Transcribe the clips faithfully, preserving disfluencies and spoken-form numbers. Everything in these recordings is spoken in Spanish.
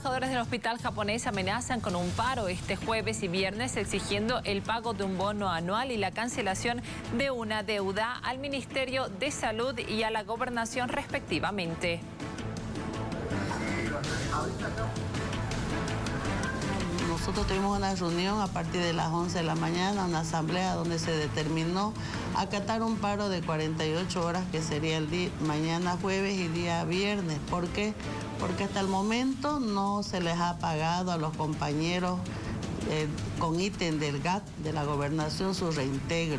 Trabajadores del hospital japonés amenazan con un paro este jueves y viernes exigiendo el pago de un bono anual y la cancelación de una deuda al Ministerio de Salud y a la Gobernación respectivamente. Nosotros tuvimos una reunión a partir de las once de la mañana, una asamblea donde se determinó acatar un paro de cuarenta y ocho horas que sería el día, mañana jueves y día viernes. ¿Por qué? Porque hasta el momento no se les ha pagado a los compañeros eh, con ítem del G A T de la Gobernación su reintegro.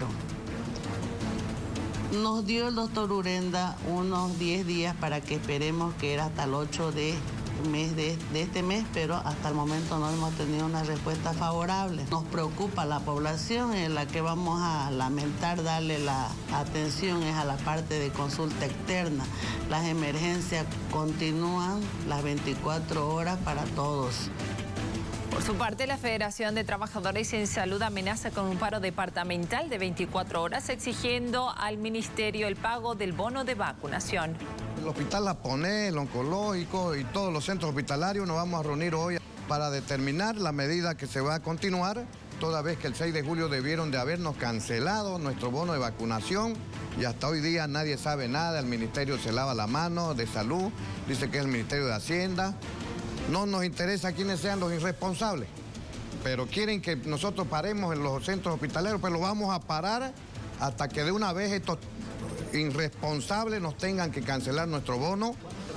Nos dio el doctor Urenda unos diez días para que esperemos, que era hasta el ocho de mes de, de este mes, pero hasta el momento no hemos tenido una respuesta favorable. Nos preocupa la población, en la que vamos a lamentar darle la atención es a la parte de consulta externa. Las emergencias continúan las veinticuatro horas para todos. Por su parte, la Federación de Trabajadores en Salud amenaza con un paro departamental de veinticuatro horas, exigiendo al Ministerio el pago del bono de vacunación. El Hospital La Ponés, el oncológico y todos los centros hospitalarios nos vamos a reunir hoy para determinar la medida que se va a continuar, toda vez que el seis de julio debieron de habernos cancelado nuestro bono de vacunación y hasta hoy día nadie sabe nada. El Ministerio se lava la mano de Salud, dice que es el Ministerio de Hacienda. No nos interesa quiénes sean los irresponsables, pero quieren que nosotros paremos en los centros hospitalarios, pues lo vamos a parar hasta que de una vez estos irresponsables nos tengan que cancelar nuestro bono.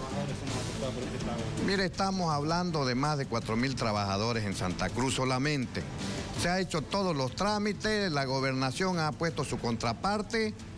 Mire, estamos hablando de más de cuatro mil trabajadores en Santa Cruz solamente. Se ha hecho todos los trámites, la gobernación ha puesto su contraparte.